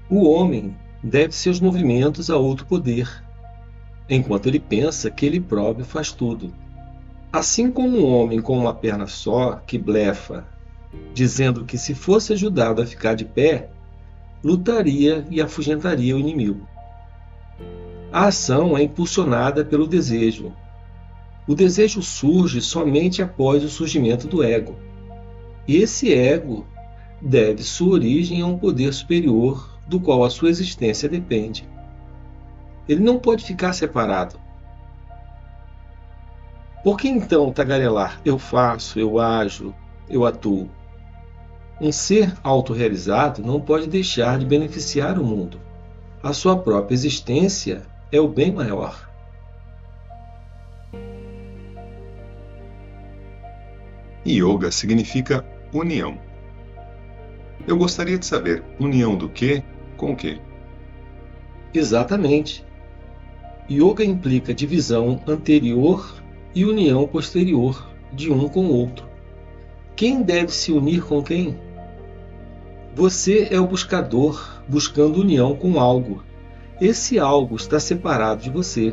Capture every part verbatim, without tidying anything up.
O homem deve seus movimentos a outro poder, enquanto ele pensa que ele próprio faz tudo. Assim como um homem com uma perna só, que blefa, dizendo que se fosse ajudado a ficar de pé, lutaria e afugentaria o inimigo. A ação é impulsionada pelo desejo. O desejo surge somente após o surgimento do ego. E esse ego deve sua origem a um poder superior do qual a sua existência depende. Ele não pode ficar separado. Por que então tagarelar eu faço, eu ajo, eu atuo? Um ser autorrealizado não pode deixar de beneficiar o mundo. A sua própria existência é o bem maior. Yoga significa união. Eu gostaria de saber, união do quê com o quê? Exatamente. Yoga implica divisão anterior e união posterior de um com o outro. Quem deve se unir com quem? Você é o buscador buscando união com algo. Esse algo está separado de você.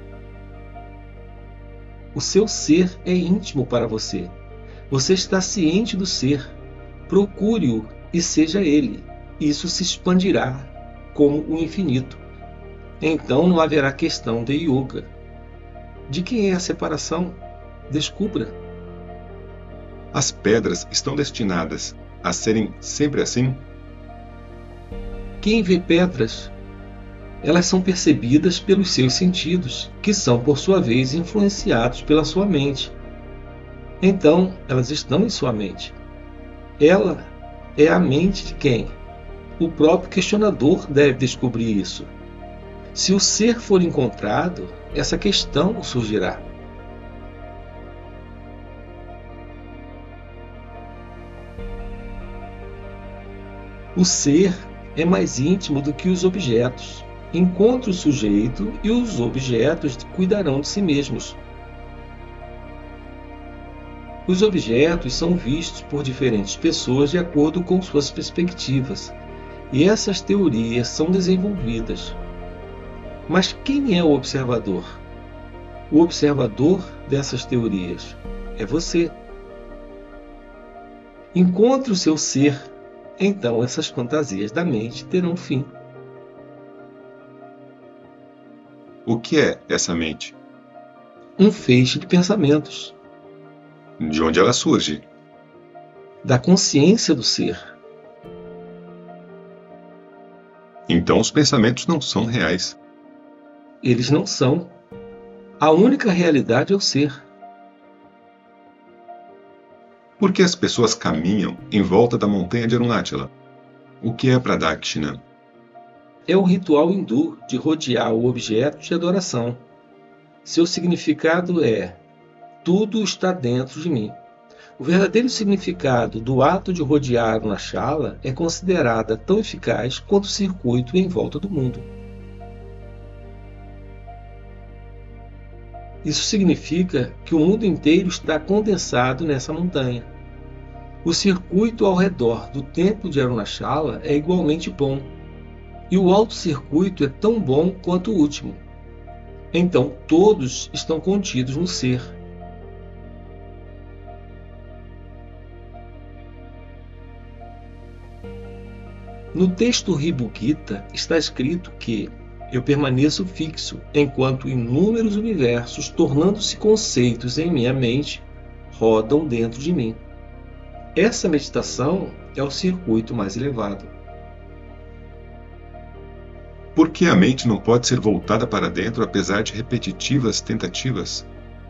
O seu ser é íntimo para você. Você está ciente do ser. Procure-o e seja ele. Isso se expandirá como o infinito. Então não haverá questão de yoga. De quem é a separação? Descubra. As pedras estão destinadas a serem sempre assim? Quem vê pedras? Elas são percebidas pelos seus sentidos, que são por sua vez influenciados pela sua mente. Então, elas estão em sua mente. Ela é a mente de quem? O próprio questionador deve descobrir isso. Se o ser for encontrado, essa questão surgirá. O ser é mais íntimo do que os objetos. Encontre o sujeito e os objetos cuidarão de si mesmos. Os objetos são vistos por diferentes pessoas de acordo com suas perspectivas, e essas teorias são desenvolvidas. Mas quem é o observador? O observador dessas teorias é você. Encontre o seu ser, então essas fantasias da mente terão fim. O que é essa mente? Um feixe de pensamentos. De onde ela surge? Da consciência do ser. Então os pensamentos não são reais. Eles não são. A única realidade é o ser. Por que as pessoas caminham em volta da montanha de Arunachala? O que é Pradakshina? É o ritual hindu de rodear o objeto de adoração. Seu significado é: tudo está dentro de mim. O verdadeiro significado do ato de rodear Arunachala é considerada tão eficaz quanto o circuito em volta do mundo. Isso significa que o mundo inteiro está condensado nessa montanha. O circuito ao redor do templo de Arunachala é igualmente bom, e o alto-circuito é tão bom quanto o último. Então todos estão contidos no ser. No texto Ribhu Gita está escrito que eu permaneço fixo enquanto inúmeros universos, tornando-se conceitos em minha mente, rodam dentro de mim. Essa meditação é o circuito mais elevado. Por que a mente não pode ser voltada para dentro apesar de repetitivas tentativas?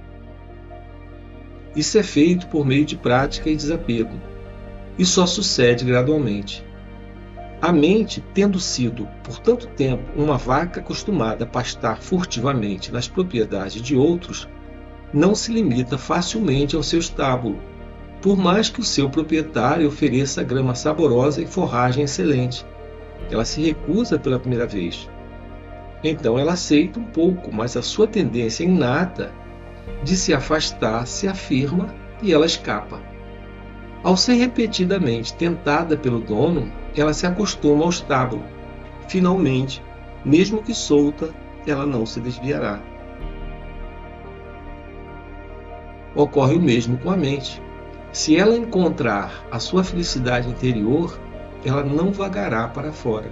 Isso é feito por meio de prática e desapego, e só sucede gradualmente. A mente, tendo sido, por tanto tempo, uma vaca acostumada a pastar furtivamente nas propriedades de outros, não se limita facilmente ao seu estábulo, por mais que o seu proprietário ofereça grama saborosa e forragem excelente. Ela se recusa pela primeira vez. Então ela aceita um pouco, mas a sua tendência inata de se afastar se afirma e ela escapa. Ao ser repetidamente tentada pelo dono, ela se acostuma ao estábulo, finalmente, mesmo que solta, ela não se desviará. Ocorre o mesmo com a mente. Se ela encontrar a sua felicidade interior, ela não vagará para fora.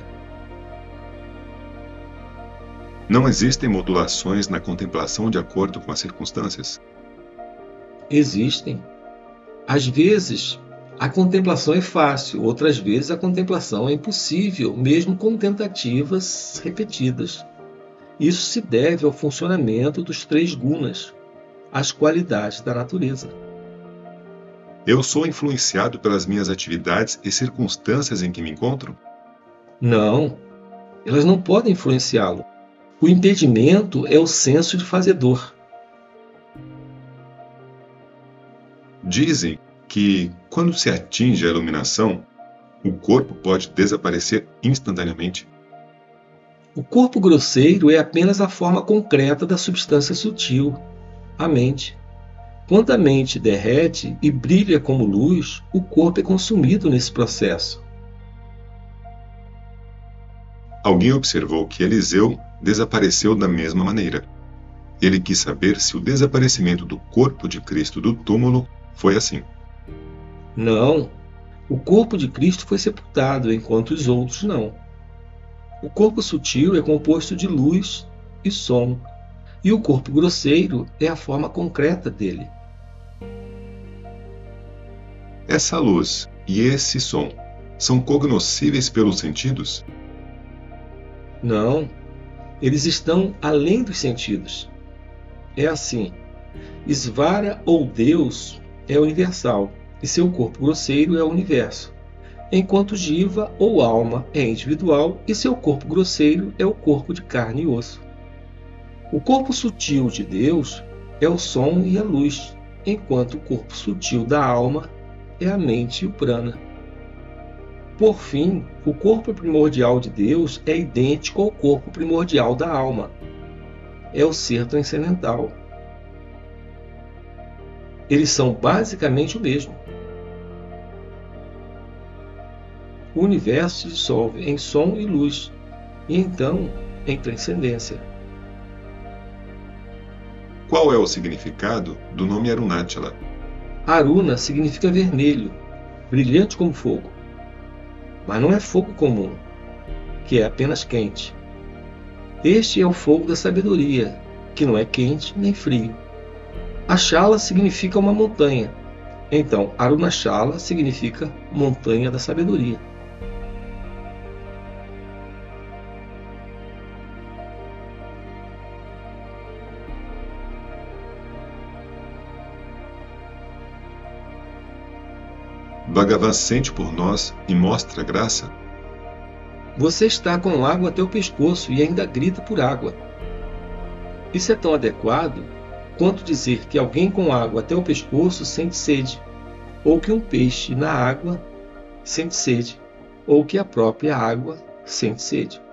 Não existem modulações na contemplação de acordo com as circunstâncias? Existem. Às vezes, a contemplação é fácil, outras vezes a contemplação é impossível, mesmo com tentativas repetidas. Isso se deve ao funcionamento dos três gunas, as qualidades da natureza. Eu sou influenciado pelas minhas atividades e circunstâncias em que me encontro? Não, elas não podem influenciá-lo. O impedimento é o senso de fazedor. Dizem que, quando se atinge a iluminação, o corpo pode desaparecer instantaneamente. O corpo grosseiro é apenas a forma concreta da substância sutil, a mente. Quando a mente derrete e brilha como luz, o corpo é consumido nesse processo. Alguém observou que Eliseu desapareceu da mesma maneira. Ele quis saber se o desaparecimento do corpo de Cristo do túmulo foi assim. Não, o corpo de Cristo foi sepultado, enquanto os outros não. O corpo sutil é composto de luz e som, e o corpo grosseiro é a forma concreta dele. Essa luz e esse som são cognoscíveis pelos sentidos? Não, eles estão além dos sentidos. É assim, Svara ou Deus é universal e seu corpo grosseiro é o universo, enquanto Jiva ou alma é individual e seu corpo grosseiro é o corpo de carne e osso. O corpo sutil de Deus é o som e a luz, enquanto o corpo sutil da alma é a mente e o prana. Por fim, o corpo primordial de Deus é idêntico ao corpo primordial da alma. É o ser transcendental. Eles são basicamente o mesmo. O universo se dissolve em som e luz, e então em transcendência. Qual é o significado do nome Arunachala? Aruna significa vermelho, brilhante como fogo. Mas não é fogo comum, que é apenas quente. Este é o fogo da sabedoria, que não é quente nem frio. Achala significa uma montanha. Então, Arunachala significa montanha da sabedoria. Bhagavan sente por nós e mostra graça? Você está com água até o pescoço e ainda grita por água. Isso é tão adequado quanto dizer que alguém com água até o pescoço sente sede, ou que um peixe na água sente sede, ou que a própria água sente sede.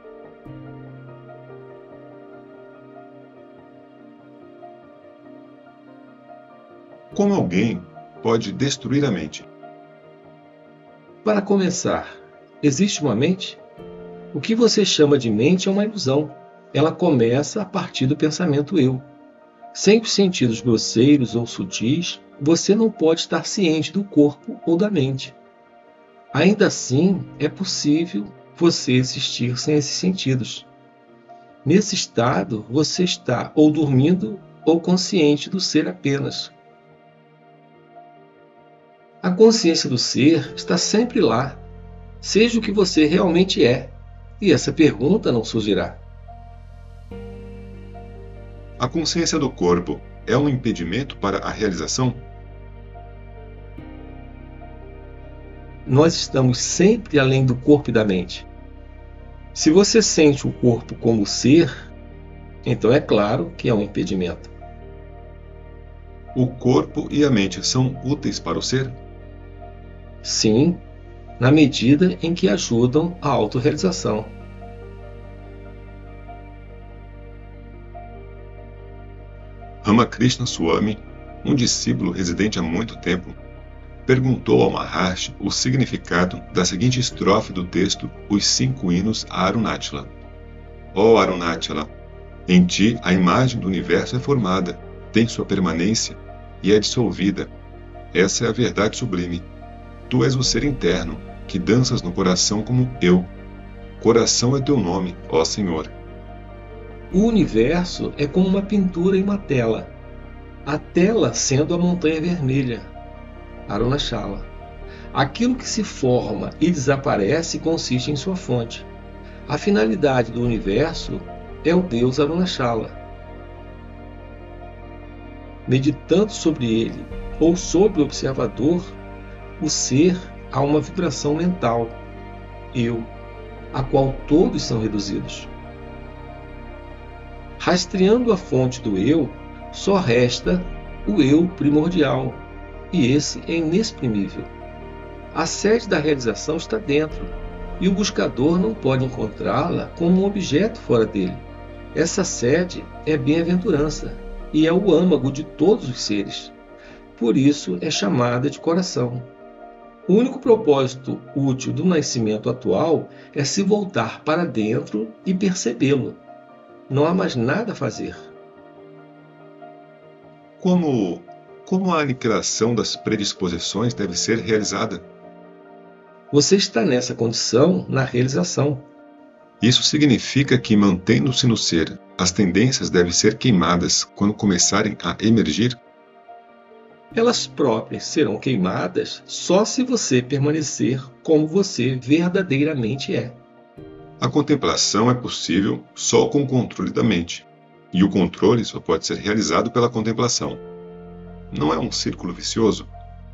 Como alguém pode destruir a mente? Para começar, existe uma mente? O que você chama de mente é uma ilusão. Ela começa a partir do pensamento eu. Sem os sentidos grosseiros ou sutis, você não pode estar ciente do corpo ou da mente. Ainda assim, é possível você existir sem esses sentidos. Nesse estado, você está ou dormindo ou consciente do ser apenas. A consciência do ser está sempre lá, seja o que você realmente é, e essa pergunta não surgirá. A consciência do corpo é um impedimento para a realização? Nós estamos sempre além do corpo e da mente. Se você sente o corpo como ser, então é claro que é um impedimento. O corpo e a mente são úteis para o ser? Sim, na medida em que ajudam a autorrealização. Ramakrishna Swami, um discípulo residente há muito tempo, perguntou ao Maharshi o significado da seguinte estrofe do texto Os Cinco Hinos a Arunachala. Ó Arunachala, em ti a imagem do universo é formada, tem sua permanência e é dissolvida. Essa é a verdade sublime. Tu és o ser interno, que danças no coração como eu. Coração é teu nome, ó Senhor. O universo é como uma pintura em uma tela. A tela sendo a montanha vermelha, Arunachala. Aquilo que se forma e desaparece consiste em sua fonte. A finalidade do universo é o Deus Arunachala. Meditando sobre ele ou sobre o observador, o ser há uma vibração mental, eu, a qual todos são reduzidos. Rastreando a fonte do eu, só resta o eu primordial, e esse é inexprimível. A sede da realização está dentro, e o buscador não pode encontrá-la como um objeto fora dele. Essa sede é bem-aventurança, e é o âmago de todos os seres. Por isso é chamada de coração. O único propósito útil do nascimento atual é se voltar para dentro e percebê-lo. Não há mais nada a fazer. Como, como a aniquilação das predisposições deve ser realizada? Você está nessa condição na realização. Isso significa que, mantendo-se no ser, as tendências devem ser queimadas quando começarem a emergir? Elas próprias serão queimadas só se você permanecer como você verdadeiramente é. A contemplação é possível só com o controle da mente, e o controle só pode ser realizado pela contemplação. Não é um círculo vicioso?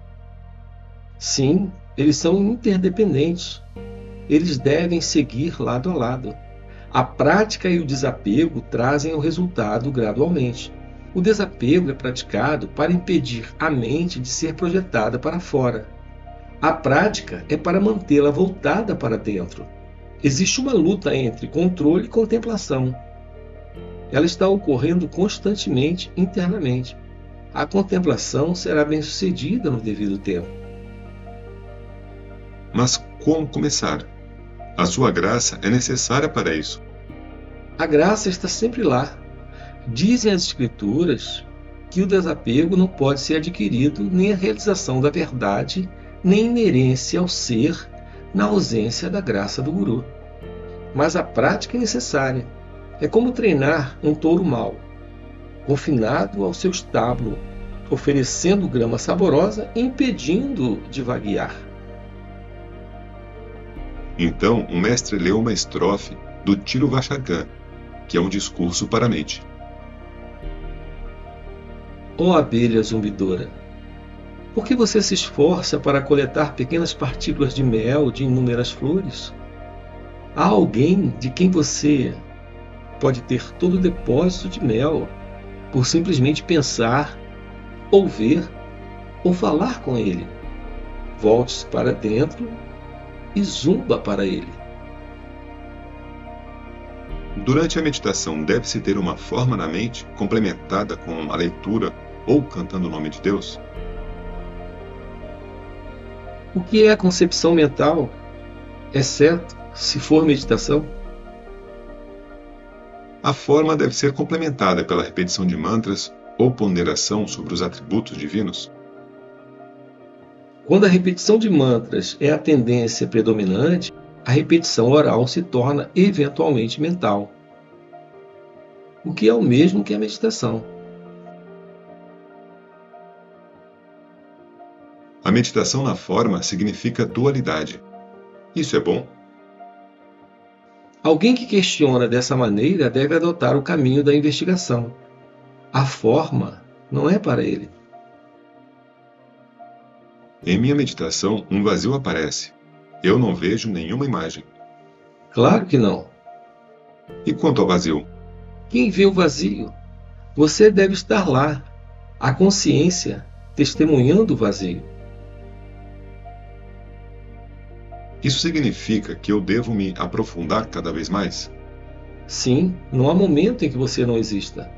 Sim, eles são interdependentes. Eles devem seguir lado a lado. A prática e o desapego trazem o resultado gradualmente. O desapego é praticado para impedir a mente de ser projetada para fora. A prática é para mantê-la voltada para dentro. Existe uma luta entre controle e contemplação. Ela está ocorrendo constantemente internamente. A contemplação será bem-sucedida no devido tempo. Mas como começar? A sua graça é necessária para isso. A graça está sempre lá. Dizem as Escrituras que o desapego não pode ser adquirido, nem a realização da verdade, nem inerência ao ser, na ausência da graça do Guru. Mas a prática é necessária. É como treinar um touro mau, confinado ao seu estábulo, oferecendo grama saborosa e impedindo-o de vaguear. Então, o mestre leu uma estrofe do Tiro Vachagan, que é um discurso para a mente. Ó abelha zumbidora, por que você se esforça para coletar pequenas partículas de mel de inúmeras flores? Há alguém de quem você pode ter todo o depósito de mel por simplesmente pensar, ou ver, ou falar com ele. Volte-se para dentro e zumba para ele. Durante a meditação, deve-se ter uma forma na mente complementada com a leitura ou cantando o nome de Deus? O que é a concepção mental, exceto se for meditação? A forma deve ser complementada pela repetição de mantras ou ponderação sobre os atributos divinos? Quando a repetição de mantras é a tendência predominante, a repetição oral se torna eventualmente mental, o que é o mesmo que a meditação. A meditação na forma significa dualidade. Isso é bom? Alguém que questiona dessa maneira deve adotar o caminho da investigação. A forma não é para ele. Em minha meditação, um vazio aparece. Eu não vejo nenhuma imagem. Claro que não. E quanto ao vazio? Quem vê o vazio? Você deve estar lá, a consciência, testemunhando o vazio. Isso significa que eu devo me aprofundar cada vez mais? Sim, não há momento em que você não exista.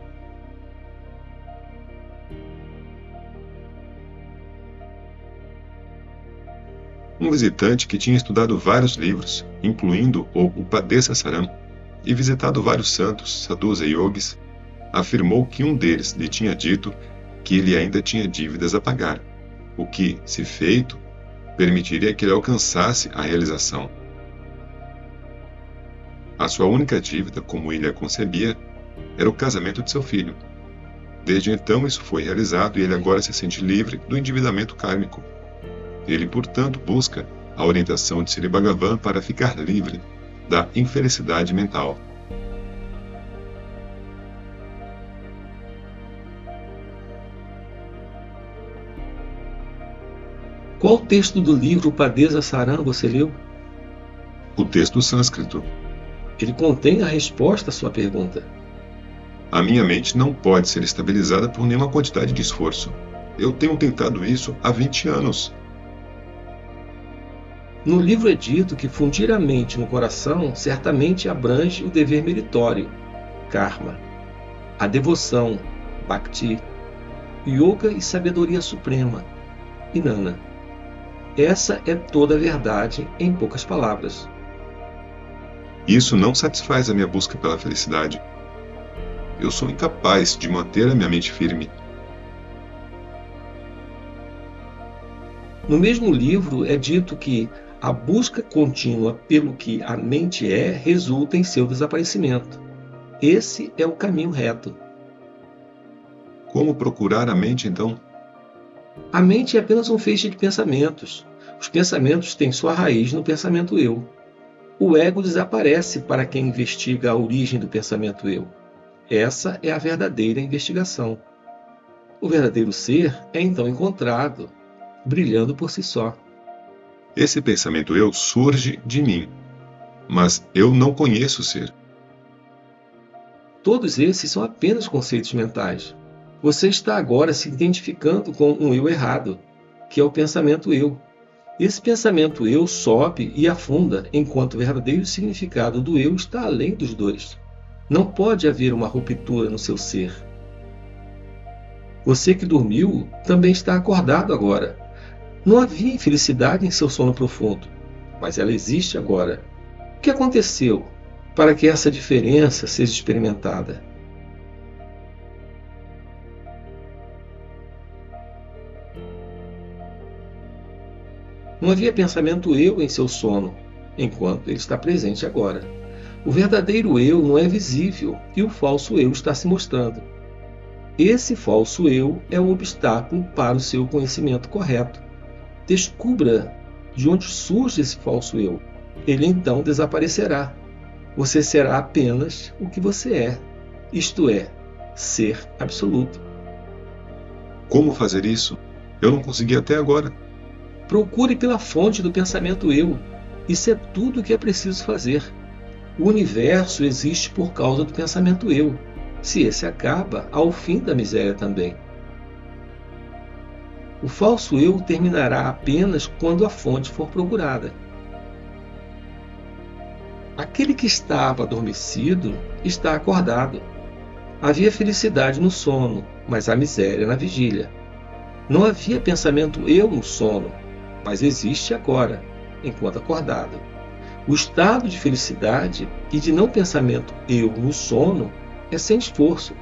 Um visitante que tinha estudado vários livros, incluindo o Upadeshasaram, e visitado vários santos, sadhus e yogis, afirmou que um deles lhe tinha dito que ele ainda tinha dívidas a pagar, o que, se feito, permitiria que ele alcançasse a realização. A sua única dívida, como ele a concebia, era o casamento de seu filho. Desde então isso foi realizado e ele agora se sente livre do endividamento kármico. Ele, portanto, busca a orientação de Sri Bhagavan para ficar livre da infelicidade mental. Qual texto do livro Upadeshasaram você leu? O texto sânscrito. Ele contém a resposta à sua pergunta. A minha mente não pode ser estabilizada por nenhuma quantidade de esforço. Eu tenho tentado isso há vinte anos. No livro é dito que fundir a mente no coração certamente abrange o dever meritório, karma, a devoção, bhakti, yoga e sabedoria suprema, jnana. Essa é toda a verdade em poucas palavras. Isso não satisfaz a minha busca pela felicidade. Eu sou incapaz de manter a minha mente firme. No mesmo livro é dito que a busca contínua pelo que a mente é resulta em seu desaparecimento. Esse é o caminho reto. Como procurar a mente, então? A mente é apenas um feixe de pensamentos. Os pensamentos têm sua raiz no pensamento eu. O ego desaparece para quem investiga a origem do pensamento eu. Essa é a verdadeira investigação. O verdadeiro ser é então encontrado, brilhando por si só. Esse pensamento eu surge de mim, mas eu não conheço o ser. Todos esses são apenas conceitos mentais. Você está agora se identificando com um eu errado, que é o pensamento eu. Esse pensamento eu sobe e afunda, enquanto o verdadeiro significado do eu está além dos dois. Não pode haver uma ruptura no seu ser. Você que dormiu também está acordado agora. Não havia infelicidade em seu sono profundo, mas ela existe agora. O que aconteceu para que essa diferença seja experimentada? Não havia pensamento eu em seu sono, enquanto ele está presente agora. O verdadeiro eu não é visível e o falso eu está se mostrando. Esse falso eu é o obstáculo para o seu conhecimento correto. Descubra de onde surge esse falso eu. Ele então desaparecerá. Você será apenas o que você é, isto é, ser absoluto. Como fazer isso? Eu não consegui até agora. Procure pela fonte do pensamento eu. Isso é tudo o que é preciso fazer. O universo existe por causa do pensamento eu. Se esse acaba, há o fim da miséria também. O falso eu terminará apenas quando a fonte for procurada. Aquele que estava adormecido está acordado. Havia felicidade no sono, mas há miséria na vigília. Não havia pensamento eu no sono, mas existe agora, enquanto acordado. O estado de felicidade e de não pensamento eu no sono é sem esforço.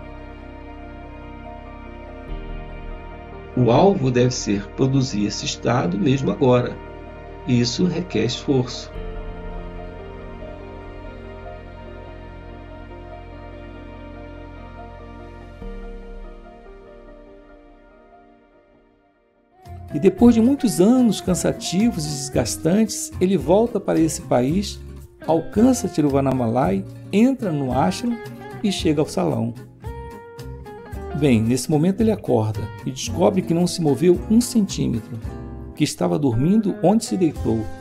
O alvo deve ser produzir esse estado mesmo agora. Isso requer esforço. E depois de muitos anos cansativos e desgastantes, ele volta para esse país, alcança Tiruvannamalai, entra no ashram e chega ao salão. Bem, nesse momento ele acorda e descobre que não se moveu um centímetro, que estava dormindo onde se deitou,